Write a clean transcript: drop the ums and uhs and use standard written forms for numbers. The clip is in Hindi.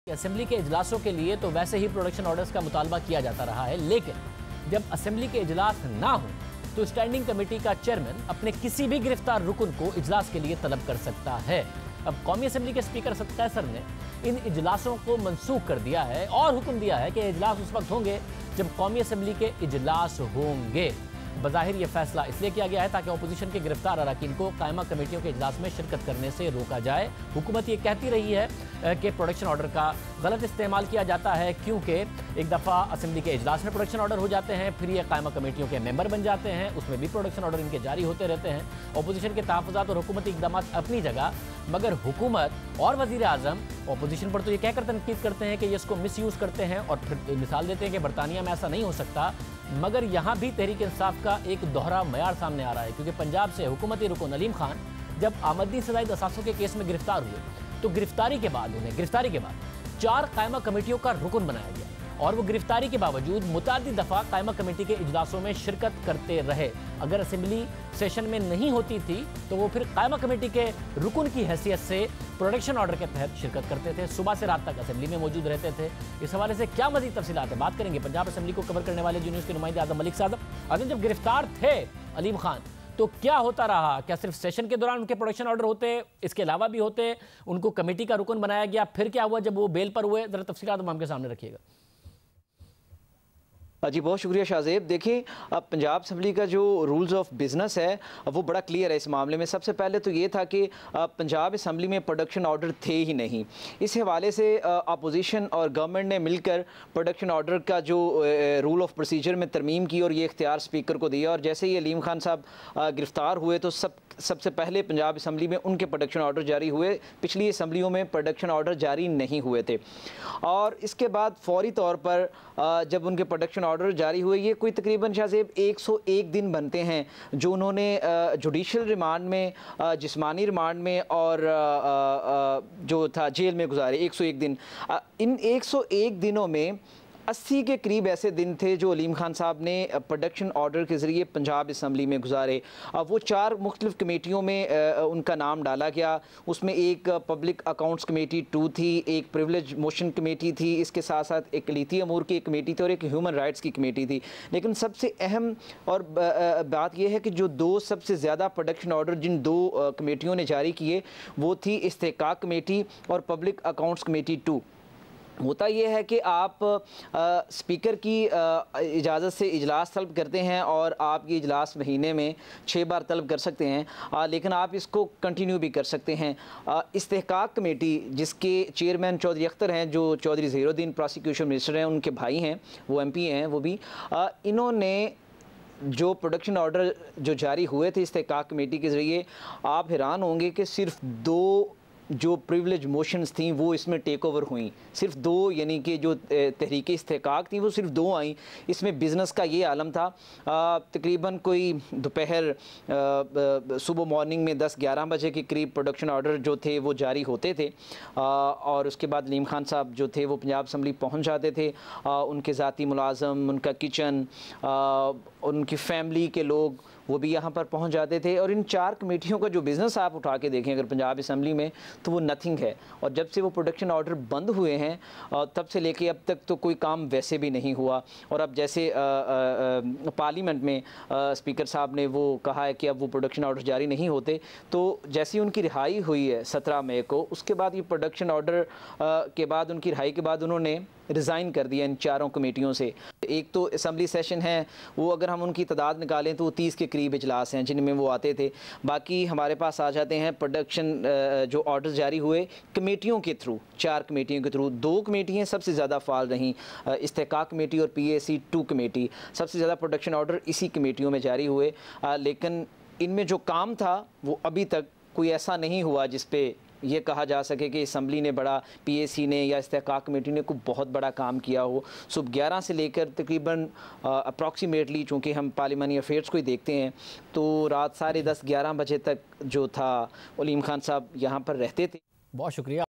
असेंबली के इजलासों के लिए तो वैसे ही प्रोडक्शन ऑर्डर्स का मुतालबा किया जाता रहा है, लेकिन जब असेंबली के इजलास ना हो तो स्टैंडिंग कमेटी का चेयरमैन अपने किसी भी गिरफ्तार रुकन को इजलास के लिए तलब कर सकता है। अब कौमी असेंबली के स्पीकर असद कैसर ने इन इजलासों को मनसूख कर दिया है और हुक्म दिया है कि इजलास उस वक्त होंगे जब कौमी असेंबली के इजलास होंगे। बज़ाहिर यह फैसला इसलिए किया गया है ताकि अपोजिशन के गिरफ्तार अरकान को कायमा कमेटियों के इजलास में शिरकत करने से रोका जाए। हुकूमत ये कहती रही है कि प्रोडक्शन ऑर्डर का गलत इस्तेमाल किया जाता है, क्योंकि एक दफ़ा असेंबली के इजलास में प्रोडक्शन ऑर्डर हो जाते हैं, फिर ये कायमा कमेटियों के मेंबर बन जाते हैं, उसमें भी प्रोडक्शन ऑर्डर इनके जारी होते रहते हैं। अपोजिशन के तहफ़्फ़ुज़ात और हुकूमती इक़दाम अपनी जगह, मगर हुकूमत और वज़ीर आज़म अपोजिशन पर तो ये कहकर तनकीद करते हैं कि ये इसको मिस यूज़ करते हैं और फिर मिसाल देते हैं कि बरतानिया में ऐसा नहीं हो सकता। मगर यहाँ भी तहरीक इंसाफ का एक दोहरा मयार सामने आ रहा है, क्योंकि पंजाब से हुकूमती रुकन अलीम खान जब आमदनी से ज़ायद असासों के केस में गिरफ्तार हुए तो गिरफ्तारी के बाद 4 कायमा कमेटियों का रुकन बनाया गया और वो गिरफ्तारी के बावजूद मुतादिद दफ़ा कायमा कमेटी के इजलासों में शिरकत करते रहे। अगर असेंबली सेशन में नहीं होती थी तो वो फिर कायमा कमेटी के रुकन की हैसियत से प्रोडक्शन ऑर्डर के तहत शिरकत करते थे, सुबह से रात तक असेंबली में मौजूद रहते थे। इस हवाले से क्या मजीद तफसीलात है, बात करेंगे पंजाब असेंबली को कवर करने वाले जी न्यूज़ के नुमाइंदे आज़म मलिक साहब। आज़म, जब गिरफ्तार थे अलीम खान तो क्या होता रहा? क्या सिर्फ सेशन के दौरान उनके प्रोडक्शन ऑर्डर होते, इसके अलावा भी होते, उनको कमेटी का रुकन बनाया गया, फिर क्या हुआ जब वो बेल पर हुए? ज़रा तफसीलात हम आपके सामने रखिएगा। जी बहुत शुक्रिया शाहजेब। देखिए, अब पंजाब असेंबली का जो रूल्स ऑफ बिज़नेस है वो बड़ा क्लियर है इस मामले में। सबसे पहले तो ये था कि पंजाब असेंबली में प्रोडक्शन ऑर्डर थे ही नहीं। इस हवाले से अपोजिशन और गवर्नमेंट ने मिलकर प्रोडक्शन ऑर्डर का जो रूल ऑफ प्रोसीजर में तरमीम की और ये इख्तियार स्पीकर को दिया। और जैसे ही अलीम खान साहब गिरफ़्तार हुए तो सबसे पहले पंजाब असेंबली में उनके प्रोडक्शन ऑर्डर जारी हुए। पिछली असम्बलियों में प्रोडक्शन ऑर्डर जारी नहीं हुए थे और इसके बाद फौरी तौर पर जब उनके प्रोडक्शन ऑर्डर जारी हुए, ये कोई तकरीबन शाहजेब 101 दिन बनते हैं जो उन्होंने जुडिशल रिमांड में, जिस्मानी रिमांड में और जो था जेल में गुजारे 101 दिन। इन 101 दिनों में 80 के करीब ऐसे दिन थे जो अलीम खान साहब ने प्रोडक्शन ऑर्डर के ज़रिए पंजाब असेंबली में गुजारे। वो 4 मुख्तलिफ़ कमेटियों में उनका नाम डाला गया। उसमें एक पब्लिक अकाउंट्स कमेटी 2 थी, एक प्रिविलेज मोशन कमेटी थी, इसके साथ साथ एक अक़लीती अमूर की एक कमेटी थी और एक ह्यूमन राइट्स की कमेटी थी। लेकिन सबसे अहम और बात यह है कि जो 2 सबसे ज़्यादा प्रोडक्शन ऑर्डर जिन 2 कमेटियों ने जारी किए वो थी इस्तेहकाक कमेटी और पब्लिक अकाउंट्स कमेटी 2। होता यह है कि आप स्पीकर की इजाज़त से इजलास तलब करते हैं और आप ये इजलास महीने में 6 बार तलब कर सकते हैं, लेकिन आप इसको कंटिन्यू भी कर सकते हैं। इस्तेहकाक कमेटी जिसके चेयरमैन चौधरी अख्तर हैं, जो चौधरी ज़हीरुद्दीन प्रोसिक्यूशन मिनिस्टर हैं, उनके भाई हैं, वो MP हैं, वो भी इन्होंने जो प्रोडक्शन ऑर्डर जो जारी हुए थे इस्तेहकाक कमेटी के ज़रिए, आप हैरान होंगे कि सिर्फ 2 जो प्रिविलेज मोशंस थी वो इसमें टेक ओवर हुई। सिर्फ 2, यानी कि जो तहरीक इस्तेहकाक थी वो सिर्फ 2 आई। इसमें बिज़नेस का ये आलम था। तकरीबन कोई दोपहर सुबह मॉर्निंग में 10-11 बजे के करीब प्रोडक्शन ऑर्डर जो थे वो जारी होते थे और उसके बाद अलीम खान साहब जो थे वो पंजाब असेंबली पहुँच जाते थे। उनके ज़ाती मुलाज़म, उनका किचन, उनकी फैमिली के लोग वो भी यहाँ पर पहुँच जाते थे। और इन 4 कमेटियों का जो बिज़नेस आप उठा के देखें अगर पंजाब असेंबली में तो वो नथिंग है। और जब से वो प्रोडक्शन ऑर्डर बंद हुए हैं तब से लेके अब तक तो कोई काम वैसे भी नहीं हुआ। और अब जैसे पार्लियामेंट में स्पीकर साहब ने वो कहा है कि अब वो प्रोडक्शन ऑर्डर जारी नहीं होते, तो जैसे ही उनकी रिहाई हुई है 17 मई को, उसके बाद ये प्रोडक्शन ऑर्डर के बाद उनकी रिहाई के बाद उन्होंने रिज़ाइन कर दिया इन 4 कमेटियों से। एक तो असम्बली सेशन है, वो अगर हम उनकी तादाद निकालें तो 30 के करीब इजलास हैं जिनमें वो आते थे। बाकी हमारे पास आ जाते हैं प्रोडक्शन जो ऑर्डर जारी हुए कमेटियों के थ्रू, 4 कमेटियों के थ्रू। 2 कमेटियाँ सबसे ज़्यादा फ़ाल रहीं, इस्तेहकाक कमेटी और PAC 2 कमेटी। सबसे ज़्यादा प्रोडक्शन ऑर्डर इसी कमेटियों में जारी हुए, लेकिन इनमें जो काम था वो अभी तक कोई ऐसा नहीं हुआ जिस पे ये कहा जा सके कि असम्बली ने बड़ा, PAC ने या इस्तेहकाक कमेटी ने कोई बहुत बड़ा काम किया हो। सुबह 11 से लेकर तकरीबन अप्रॉक्सीमेटली, चूँकि हम पार्लिमानी अफेयर्स को ही देखते हैं, तो रात 10:30-11 बजे तक जो था अलीम खान साहब यहाँ पर रहते थे। बहुत शुक्रिया।